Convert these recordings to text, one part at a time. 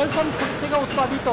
এলসন food থেকে উৎপাদিত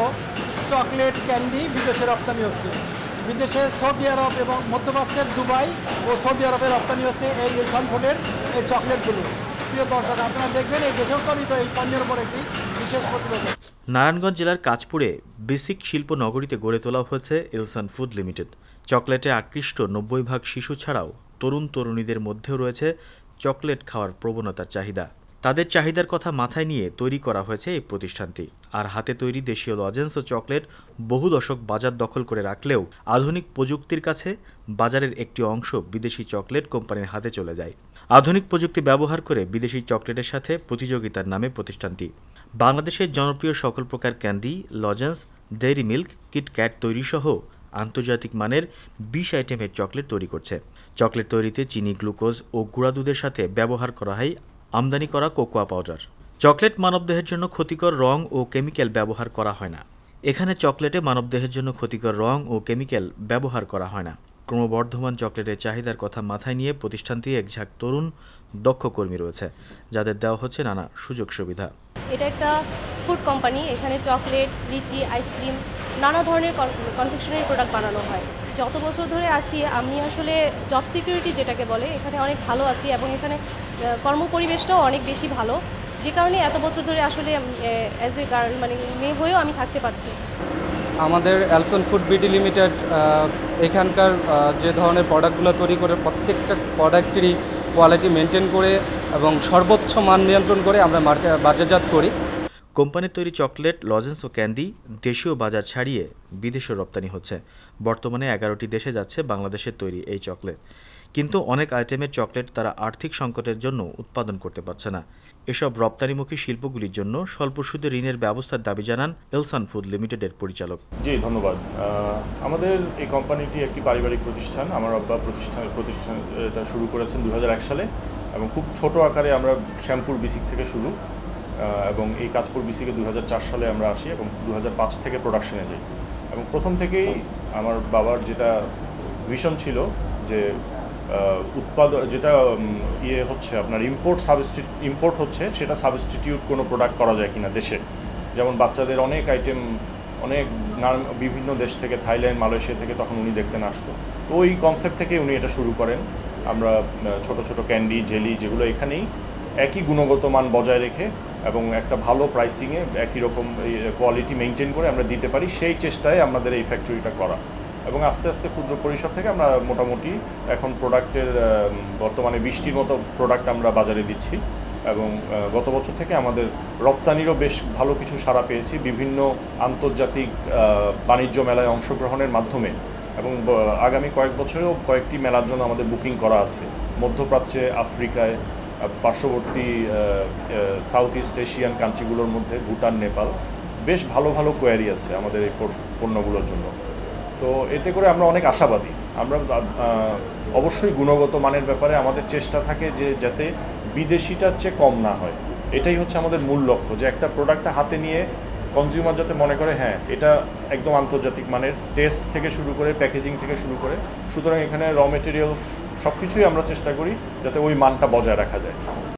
chocolate candy বিদেশে রপ্তানি হচ্ছে। বিদেশের সৌদি আরব এবং মধ্যপ্রাচ্যের দুবাই ও সৌদি আরবে রপ্তানি হচ্ছে এই এলসন ফুডের এই চকলেটগুলো। প্রিয় দর্শক, আপনারা দেখবেন এই দেশে উৎপাদিত এই পণ্যের উপর একটি বিশেষ প্রতিবেদন। নারায়ণগঞ্জ জেলার কাঁচপুরে বেসিক শিল্প নগরীতে গড়ে তোলা হয়েছে এলসান ফুড লিমিটেড। চকলেটে আকৃষ্ট ৯০% শিশু ছাড়াও তরুণ তরুণীদের মধ্যেও রয়েছে চকলেট খাওয়ার প্রবণতার চাহিদা। তাদের চাহিদার কথা মাথায় নিয়ে তৈরি করা হয়েছে এই প্রতিষ্ঠানটি। আর হাতে তৈরি দেশীয় লজেন্স ও চকলেট বহু দশক বাজার দখল করে রাখলেও আধুনিক প্রযুক্তির কাছে বাজারের একটি অংশ বিদেশি চকলেট কোম্পানির হাতে চলে যায়। আধুনিক প্রযুক্তি ব্যবহার করে বিদেশি চকলেটের সাথে প্রতিযোগিতার নামে প্রতিষ্ঠানটি বাংলাদেশের জনপ্রিয় সকল প্রকার candy, lozenges, Dairy Milk, KitKat তৈরি সহ আন্তর্জাতিক মানের ২০ আইটেমের চকলেট তৈরি করছে। চকলেট তৈরিতে চিনি, গ্লুকোজ ও গুঁড়া দুধের সাথে ব্যবহার করা হয় আমদানি করা কোকোয়া পাউডার। চকলেট মানবদেহের জন্য ক্ষতিকর রং ও কেমিক্যাল ব্যবহার করা হয় না। এখানে চকলেটে মানবদেহের জন্য ক্ষতিকর রং ও কেমিক্যাল ব্যবহার করা হয় না। ক্রমবর্ধমান চকলেটের চাহিদার কথা মাথায় নিয়ে প্রতিষ্ঠানটি একঝাঁক তরুণ দক্ষ কর্মী রয়েছে, যাদের দেওয়া হচ্ছে নানা সুযোগ সুবিধা। এটা একটা ফুড কোম্পানি। এখানে চকলেট, লিচি, আইসক্রিম, নানা ধরনের কনফেকশনারি প্রোডাক্ট বানানো হয়। যত বছর ধরে আছি আমি আসলে জব সিকিউরিটি যেটাকে বলে এখানে অনেক ভালো আছি এবং এখানে কর্মপরিবেশটাও অনেক বেশি ভালো, যে কারণে এত বছর ধরে আসলে অ্যাজ এ গার্ল মানে মেয়ে হয়েও আমি থাকতে পারছি। আমাদের এলসন ফুড বিডি লিমিটেড এখানকার যে ধরনের প্রোডাক্টগুলো তৈরি করে প্রত্যেকটা প্রোডাক্টেরই কোয়ালিটি মেনটেন করে এবং সর্বোচ্চ মান নিয়ন্ত্রণ করে আমরা বাজারজাত করি। কোম্পানির তৈরি চকলেট, লজেন্স ও ক্যান্ডি দেশীয় বাজার ছাড়িয়ে বিদেশেও রপ্তানি হচ্ছে। বর্তমানে ১১টি দেশে যাচ্ছে বাংলাদেশের তৈরি এই চকলেট। কিন্তু অনেক আইটেমের চকলেট তারা আর্থিক সংকটের জন্য উৎপাদন করতে পারছে না। এসব রপ্তানিমুখী শিল্পগুলির জন্য স্বল্প সুদে ঋণের ব্যবস্থার দাবি জানান এলসান ফুড লিমিটেডের পরিচালক। জি, ধন্যবাদ। আমাদের এই কোম্পানিটি একটি পারিবারিক প্রতিষ্ঠান। আমার আব্বা প্রতিষ্ঠানটা শুরু করেছেন ২০০১ সালে এবং খুব ছোট আকারে আমরা শ্যামপুর বিসিক থেকে শুরু এবং এই কাঁচপুর বিসিকে ২০০৪ সালে আমরা আসি এবং ২০০৫ থেকে প্রোডাকশনে যাই। এবং প্রথম থেকেই আমার বাবার যেটা ভিশন ছিল যে যেটা হচ্ছে আপনার ইম্পোর্ট হচ্ছে সেটা সাবস্টিটিউট কোনো প্রোডাক্ট করা যায় কিনা দেশে। যেমন বাচ্চাদের অনেক আইটেম বিভিন্ন দেশ থেকে, থাইল্যান্ড, মালয়েশিয়া থেকে তখন উনি দেখতেন আসতো। তো ওই কনসেপ্ট থেকে উনি এটা শুরু করেন। আমরা ছোট ছোট ক্যান্ডি, জেলি যেগুলো এখানেই একই গুণগত মান বজায় রেখে এবং একটা ভালো প্রাইসিংয়ে একই রকম কোয়ালিটি মেনটেন করে আমরা দিতে পারি, সেই চেষ্টায় আমাদের এই ফ্যাক্টরিটা করা। এবং আস্তে আস্তে ক্ষুদ্র পরিসর থেকে আমরা মোটামুটি এখন প্রোডাক্টের বর্তমানে ২০টির মতো প্রোডাক্ট আমরা বাজারে দিচ্ছি এবং গত বছর থেকে আমাদের রপ্তানিরও বেশ ভালো কিছু সাড়া পেয়েছি বিভিন্ন আন্তর্জাতিক বাণিজ্য মেলায় অংশগ্রহণের মাধ্যমে। এবং আগামী কয়েক বছরেও কয়েকটি মেলার জন্য আমাদের বুকিং করা আছে মধ্যপ্রাচ্যে, আফ্রিকায়, পার্শ্ববর্তী সাউথ ইস্ট এশিয়ান কান্ট্রিগুলোর মধ্যে ভুটান, নেপাল। বেশ ভালো ভালো কোয়ারি আছে আমাদের এই পণ্যগুলোর জন্য। তো এতে করে আমরা অনেক আশাবাদী। আমরা অবশ্যই গুণগত মানের ব্যাপারে আমাদের চেষ্টা থাকে যে যাতে বিদেশিটার চেয়ে কম না হয়। এটাই হচ্ছে আমাদের মূল লক্ষ্য, যে একটা প্রোডাক্টটা হাতে নিয়ে কনজিউমার যাতে মনে করে হ্যাঁ এটা একদম আন্তর্জাতিক মানের, টেস্ট থেকে শুরু করে প্যাকেজিং থেকে শুরু করে। সুতরাং এখানে র মেটেরিয়ালস সব কিছুই আমরা চেষ্টা করি যাতে ওই মানটা বজায় রাখা যায়।